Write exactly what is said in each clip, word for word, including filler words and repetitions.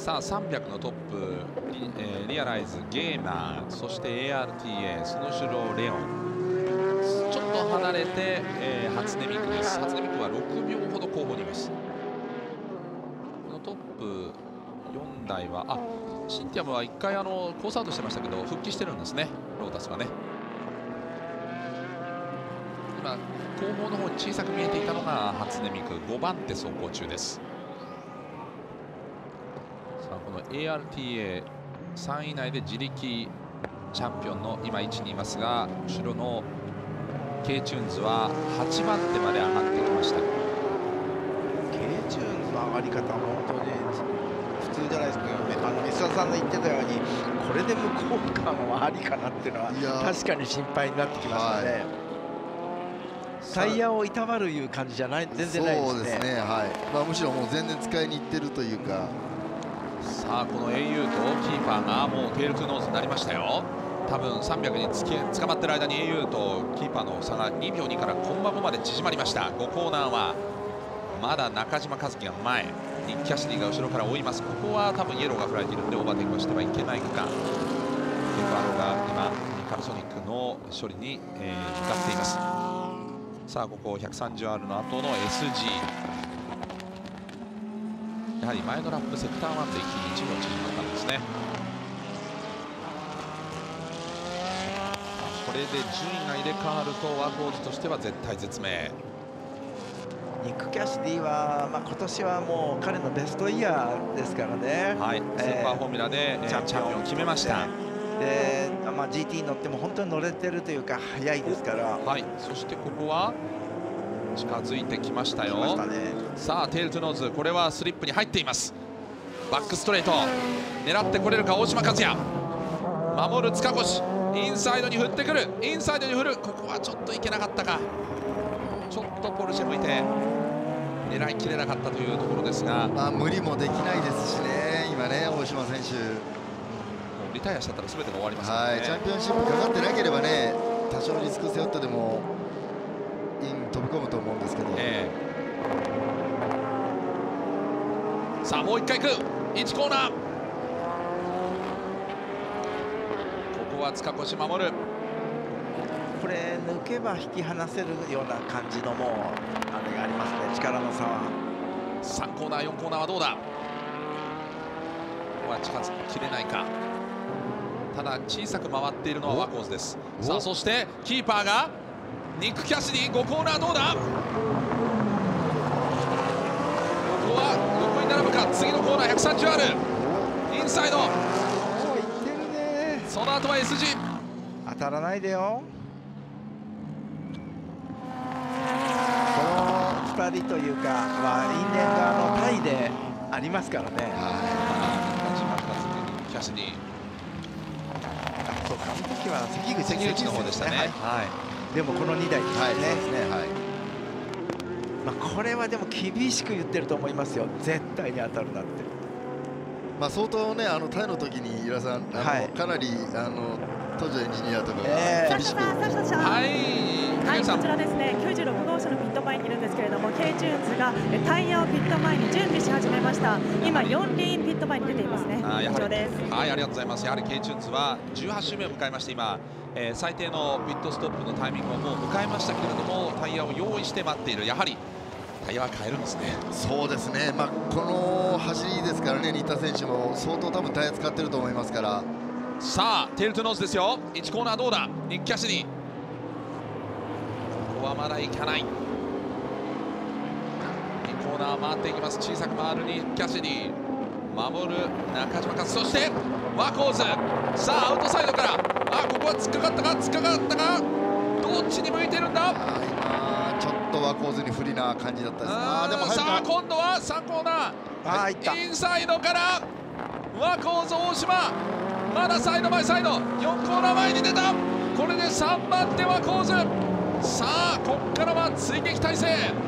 さあさんびゃくのトップリ、えー、リアライズ、ゲーマー、そして エーアールティーエー、その後ろレオン、ちょっと離れて、えー、初音ミクです。初音ミクはろくびょうほど後方にいます。このトップよんだいは、あ、シンティアムはいっかいあのコースアウトしてましたけど復帰してるんですね、ロータスはね。今後方の方に小さく見えていたのが初音ミク、ごばんて走行中です。さあこの エーアールティーエーさんい以内で自力チャンピオンの今位置にいますが、後ろの K チューンズははちばんてまで上がってきました。 K チューンズの上がり方は本当に普通じゃないですか。あの三沢さんの言ってたようにこれで向こう側はありかなっていうのは確かに心配になってきましたね。タイヤをいたわるいう感じじゃない、全然ないですね。 そうですね、はい。まあ、むしろもう全然使いにいってるというか。 さあこの エーユー とキーパーがもうテールトゥーノーズになりましたよ。多分さんびゃくにつき捕まってる間に エーユー とキーパーの差がにびょうにからコンマごまで縮まりました。ごコーナーはまだ中島和樹が前、ニック・キャシディが後ろから追います。ここは多分イエローが振られているのでオーバーテイクをしてはいけない区間。ケファロが今カルソニックの処理に、えー、向かっています。さあここ ひゃくさんじゅうアール の後の エスジー、やはり前のラップセクターワンで一気にいちびょう縮まったんですね。これで順位が入れ替わるとワークホーズとしては絶対絶命。 ニック・キャシディは、まあ、今年はもう彼のベストイヤーですからね。 はい、スーパーフォーミュラで、えー、チャンピオンを決めました。 で、まあ、ジーティー に乗っても本当に乗れてるというか速いですから。 はい、そしてここは近づいてきましたよ。ましたね、さあテールトゥノーズ、これはスリップに入っています。バックストレート狙ってこれるか大島和也、守る塚越、インサイドに振ってくる、インサイドに振る、ここはちょっといけなかったか。ちょっとポルシェ向いて狙いきれなかったというところですが、 まあ、無理もできないですしね、今ね、大島選手リタイアしちゃったら全てが終わりますからね。 はい、チャンピオンシップかかってなければね、多少リスク背負ってでもイン飛び込むと思うんですけど、えー、さあもういっかいいく、いちコーナー、ここは塚越守る。 これ抜けば引き離せるような感じのもうあれがありますね、力の差は。 さんコーナーよんコーナーはどうだ、ここは近づききれないか。ただ小さく回っているのはワコーズです。さあそしてキーパーがニック・キャシディ、ごコーナーどうだ、ここは横に並ぶか。次のコーナー ひゃくさんじゅうアール インサイド、 いってるね。 その後は エスジー、 当たらないでよ。このふたりというかは因縁があのタイでありますからね。はい、 キャシディ、 そうか、あの時は関口関口の方でしたね。はい、はい、 でもこのにだいですね。はい、そうですね。はい。まあこれはでも厳しく言ってると思いますよ。絶対に当たるなって。 まあ相当ね、あのタイの時に浦さん、あの、はい、かなりあの当時のエンジニアとかが厳しく、 はい、はい、こちらですね、きゅうじゅうろくごうしゃのピット前にいるんですけれども、K チューンズがタイヤをピット前に準備し始めました。今よんリーンピット前に出ていますね。 あ、やはり、はい、ありがとうございます。やはり K チューンズはじゅうはち周目を迎えまして今、えー、最低のピットストップのタイミングをもう迎えましたけれども、タイヤを用意して待っている。やはりタイヤは変えるんですね。 そうですね、まあ、この走りですからね、新田選手も相当多分タイヤ使ってると思いますから。 さあテールトゥノーズですよ。いちコーナーどうだ、ニック・キャシディ、ここはまだいかない。にコーナー回っていきます。小さく回るニック・キャシディ、守る中島和、そしてワコーズ、さあアウトサイドから、あ、ここは突っかかったか、突っかかったか、どっちに向いてるんだ。 あ、今ちょっとワコーズに不利な感じだったです。 あ、でもさあ今度はさんコーナー、あ、いった、インサイドからワコーズ大島、まだサイドバイサイド、よんコーナー前に出た。これでさんばんてワコーズ。さあここからは追撃態勢。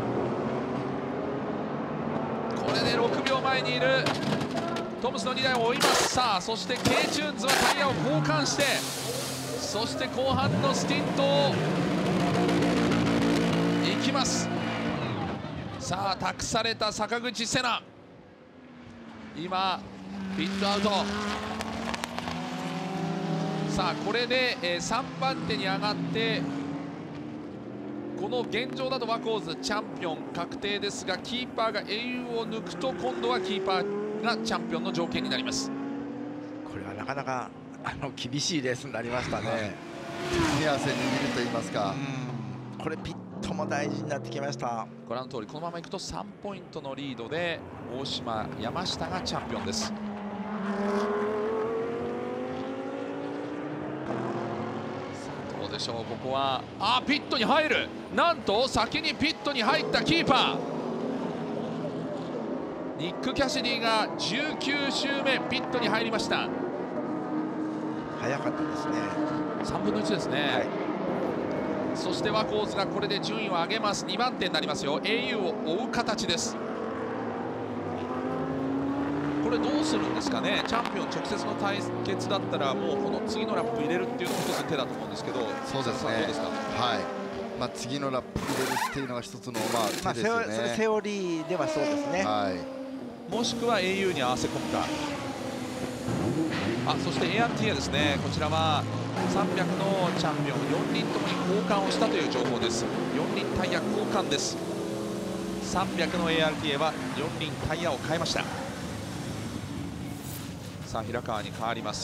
これでろくびょうまえにいるトムスのにだいを追います。さあそして K チューンズはタイヤを交換して、そして後半のスティントをいきます。さあ託された坂口瀬名、今ピットアウト。さあこれで、えー、さんばん手に上がって、この現状だとワコーズチャンピオン確定ですが、キーパーが英雄を抜くと今度はキーパーがチャンピオンの条件になります。 これはなかなかあの厳しいレースになりましたね。 手汗握ると言いますか、 うん、これピットも大事になってきました。 ご覧の通りこのままいくとさんポイントのリードで大島、山下がチャンピオンです。どうでしょう、ここはあピットに入る。なんと先にピットに入ったキーパーニック・キャシディがじゅうきゅう周目ピットに入りました。 早かったですね。 さんぶんのいちですね、 はい、 そしてワコーズがこれで順位を上げます。にばん手になりますよ。 エーユー を追う形です。これどうするんですかね。チャンピオン直接の対決だったらもうこの次のラップ入れるっていうのも一つ手だと思うんですけど。 そうですね、 どうですか。 はい、まあ、次のラップ入れるっていうのが一つのまあ手ですよね。 まあ、セオリーではそうですね、 はい、 もしくは エーユー に合わせ込むか。あそして エーアールティーエー ですね。こちらはさんびゃくのチャンピオンよんにんともに交換をしたという情報です。よんにんタイヤ交換です。さんびゃくの エーアールティーエー はよんにんタイヤを変えました。さあ平川に変わります。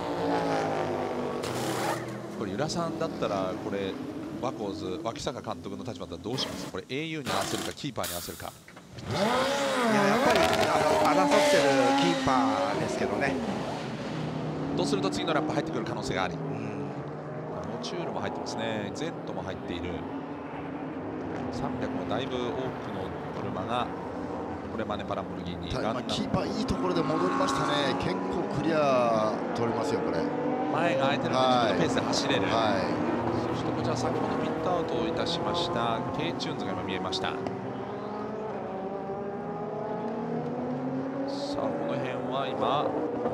これ由良さんだったらこれワコーズ脇坂監督の立場だったらどうします。これ エーユー に合わせるかキーパーに合わせるか。 いややっぱりあの争ってるキーパーですけどね。 とすると次のラップ入ってくる可能性があり、 うん、 モチュールも入ってますね。ゼントも入っている。さんびゃくもだいぶ多くの車がこれマネパランボルギーニ。 まあ、キーパーいいところで戻りましたね。結構クリア取れますよこれ。 前が空いてるので自分のペースで走れる、 はい、そしてこちら先ほどピットアウトをいたしました K チューンズが今見えました。さあこの辺は今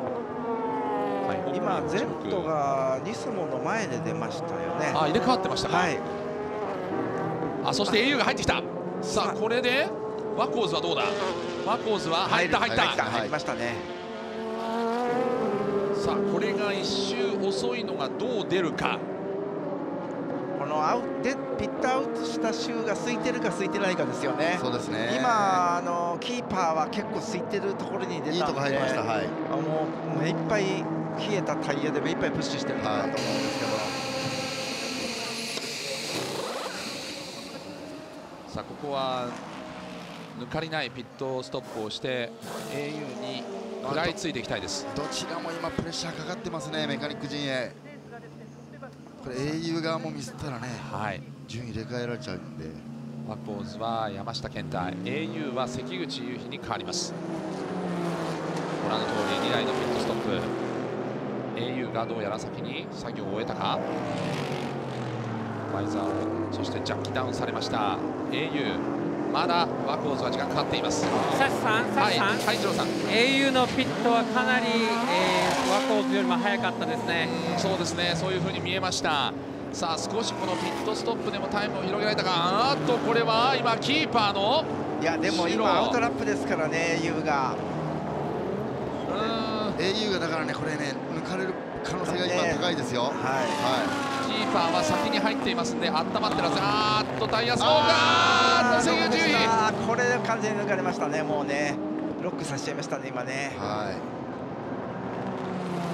今ゼントがニスモの前で出ましたよね。 あ入れ替わってましたか。 はい、 あそして エーユー が入ってきた。さあこれでワコーズはどうだ。ワコーズは入った入った入りましたね。 さあこれが一周遅いのがどう出るか。 このアウでピットアウトした周が空いてるか空いてないかですよね。 そうですね。 今あのキーパーは結構空いてるところに出たんで、いいとこ入りました。はい。もう目いっぱい冷えたタイヤで目いっぱいプッシュしてるところだと思うんですけど。 さあここは抜かりないピットストップをして エーユー に食らいついていきたいです。 どちらも今プレッシャーかかってますね。メカニック陣営これ エーユー 側もミスったらね、はい、順位入れ替えられちゃうんで。 ワコーズは山下健太、 エーユー は関口雄飛に変わります。ご覧の通りにだいのピットストップ。 エーユー がどうやら先に作業を終えたか。バイザーをそしてジャッキダウンされました エーユー。 まだワコーズは時間かかっています。 サシさん、サシさん、はい、 はい、次郎さん、 エーユー のピットはかなり、えー、ワコーズよりも早かったですね。 そうですね、そういうふうに見えました。さあ少しこのピットストップでもタイムを広げられたか。あーっとこれは今キーパーのいやでも今アウトラップですからね エーユー が。 うん エーユー がだからねこれね抜かれる可能性が今高いですよ。はい、はいキーパーは先に入っていますので温まってるはず。あーっとタイヤそうかー関口優飛、 これで完全に抜かれましたね。もうねロックさせちゃいましたね今ね。はい。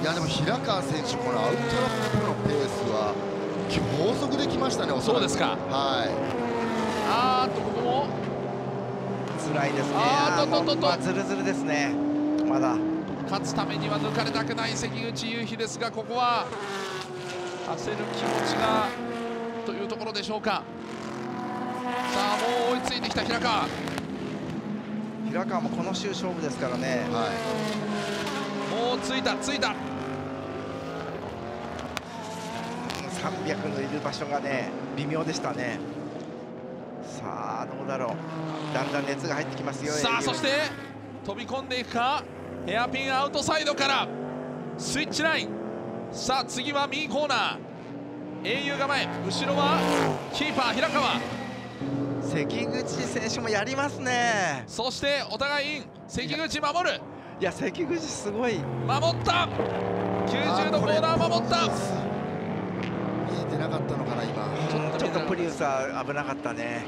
いやでも平川選手このアウトラップのペースは強速できましたね。 そうですか。はい。あーっとここも辛いですね。 あーっとっとっとまあズルズルですね。まだ勝つためには抜かれたくない関口優飛ですが、ここは焦る気持ちがというところでしょうか。さあもう追いついてきた平川。 平川もこの周勝負ですからね。はい。 もうついたついた。 さんびゃくのいる場所がね微妙でしたね。さあどうだろう。だんだん熱が入ってきますよ。 さあそして飛び込んでいくか。ヘアピンアウトサイドからスイッチライン。さあ次は右コーナー。 エーユー が前、後ろはキーパー平川。 関口選手もやりますね。 そしてお互いイン。関口守る。 いや関口すごい守った。きゅうじゅうどコーナー守った。 見えてなかったのかな今。 ちょっとプリウスは危なかったね。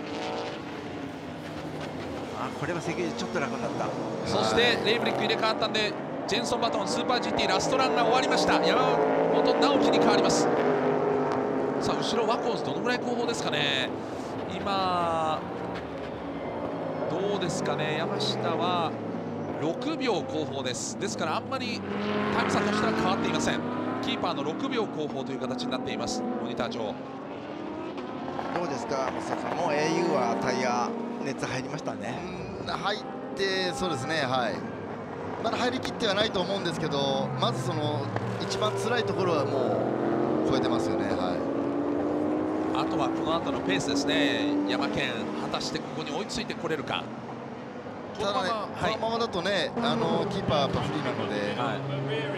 あこれは関口ちょっと楽になった。 そしてレイブリック入れ替わったんでジェンソン・バトンスーパー ジーティー ラストランが終わりました。山本直樹に変わります。さあ後ろワコーズどのぐらい後方ですかね。今どうですかね。山下はろくびょう後方です。ですからあんまりタイム差としては変わっていません。キーパーのろくびょう後方という形になっています。モニター上どうですか松田さん。もう エーユー はタイヤ熱入りましたね。 入ってそうですね。はいまだ入りきってはないと思うんですけど、まずその一番辛いところはもう超えてますよね。はいあとはこの後のペースですね。山県果たしてここに追いついてこれるか。 ただね、 はい、 このままだとね、あのキーパーやっぱ不利なので、はい、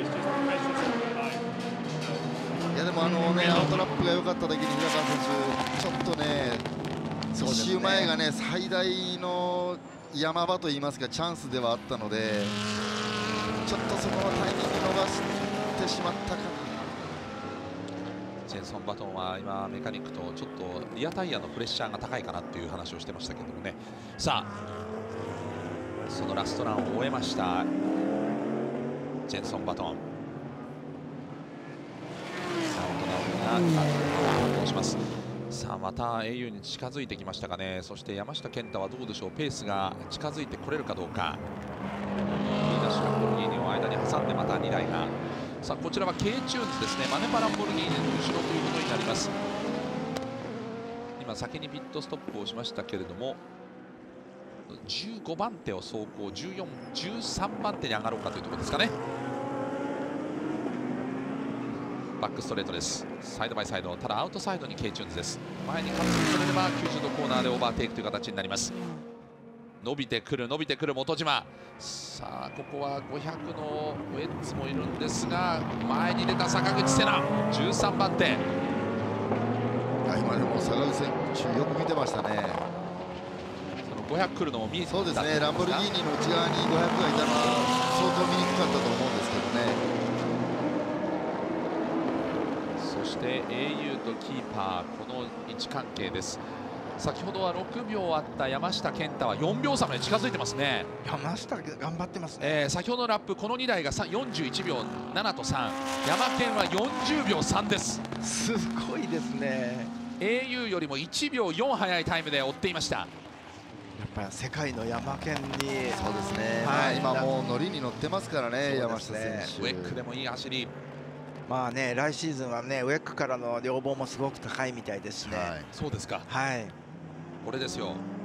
いやでもあのねアウトラップが良かっただけに平川選手ちょっとね一周前がね最大の山場といいますかチャンスではあったので、ちょっとそこのタイミング逃してしまったかな。 ジェンソン・バトンは今メカニックとちょっとリアタイヤのプレッシャーが高いかなっていう話をしてましたけどもね。さあそのラストランを終えましたジェンソン・バトン。さあ大人が担当します。さあまた エーユー に近づいてきましたかね。そして山下健太はどうでしょう。ペースが近づいてこれるかどうか。リーダッシュランボルギーニを間に挟んでまたにだいが。さあこちらは K チューンズですね。マネパランボルギーニの後ろということになります。今先にピットストップをしましたけれどもじゅうごばん手を走行じゅうよん、じゅうさんばん手に上がろうかというところですかね。バックストレートです。サイドバイサイド。ただアウトサイドに K チューンズです。前にカットされればきゅうじゅうどコーナーでオーバーテイクという形になります。伸びてくる伸びてくる本島。さあここはごひゃくのウェッツもいるんですが前に出た坂口瀬名じゅうさんばん手。 今でも坂口選手よく見てましたね。 そのごひゃく来るのも見えてた。 そうですね。ランボルギーニの内側にごひゃくがいたのは相当見にくかったと思うんですけどね。 そして エーユー とキーパーこの位置関係です。先ほどはろくびょうあった山下健太はよんびょう差まで近づいてますね。 山下頑張ってますね、 えー、先ほどのラップこのにだいがよんじゅういちびょうななとさん、山健はよんじゅうびょうさんです。 すごいですね。 エーユー よりもいちびょうよん早いタイムで追っていました。 やっぱり世界の山県にそうですね、 はい、 今もう乗りに乗ってますからね、山下選手。 ウェックでもいい走り。 まあね、来シーズンはねウェックからの要望もすごく高いみたいですね。 はい、そうですか。 はい、 これですよ。